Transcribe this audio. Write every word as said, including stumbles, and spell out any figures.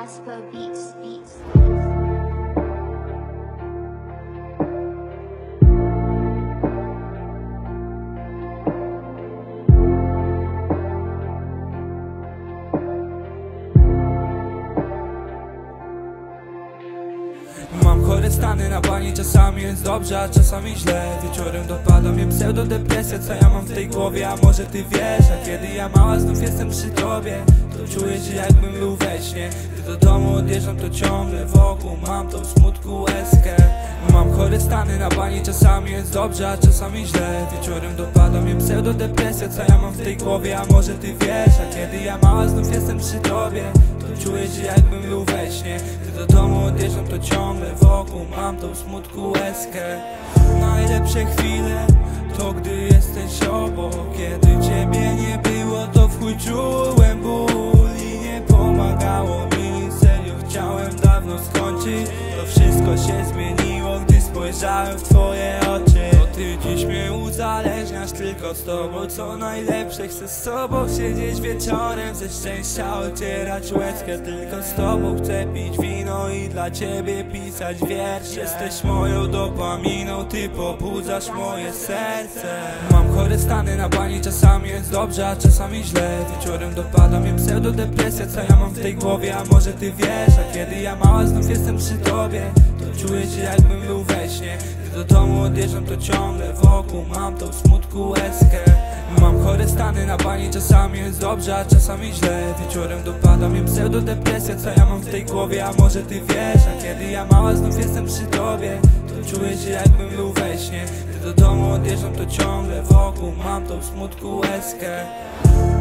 Jasper Beats, Beats. Mam chore stany na bani, czasami jest dobrze, a czasami źle. Wieczorem dopada mnie pseudodepresja, co ja mam w tej głowie, a może ty wiesz? A kiedy ja mała znów jestem przy tobie, to czuję się jakbym był we śnie. Gdy do domu odjeżdżam, to ciągle wokół mam tą smutku łezkę. Mam chore stany na bani, czasami jest dobrze, a czasami źle. Wieczorem dopada mnie pseudodepresja, co ja mam w tej głowie, a może ty wiesz? A kiedy ja mała znów jestem przy tobie, to czuję się jakbym był we śnie. Gdy do domu odjeżdżam, to ciągle wokół mam tą smutku łezkę. Najlepsze chwile to gdy jesteś obok. Kiedy ciebie nie było, to w chuj czułem ból i nie pomagało mi. Serio chciałem dawno skończyć. To wszystko się zmieniło, gdy spojrzałem w twoje oczy. To ty dziś mnie uzależniasz tylko z tobą. Co najlepsze, chcę z tobą siedzieć wieczorem, ze szczęścia ocierać łezkę. Tylko z tobą chcę pić wino i dla ciebie pisać wiersze. Jesteś moją dopaminą, ty pobudzasz moje serce. Mam chore stany na bani, czasami jest dobrze, a czasami źle. Wieczorem dopada mnie pseudodepresja, co ja mam w tej głowie, a może ty wiesz? A kiedy ja mała znów jestem przy tobie, to czuję się jakbym był we śnie. Gdy do domu odjeżdżam, to ciągle wokół mam tą smutku łezkę. Mam chore stany na bani, czasami jest dobrze, a czasami źle. Wieczorem dopada mnie pseudodepresja, co ja mam w tej głowie, a może ty wiesz? A kiedy ja mała znów jestem przy tobie, to czuję się jakbym był we śnie. Gdy do domu odjeżdżam, to ciągle wokół mam tą smutku łezkę.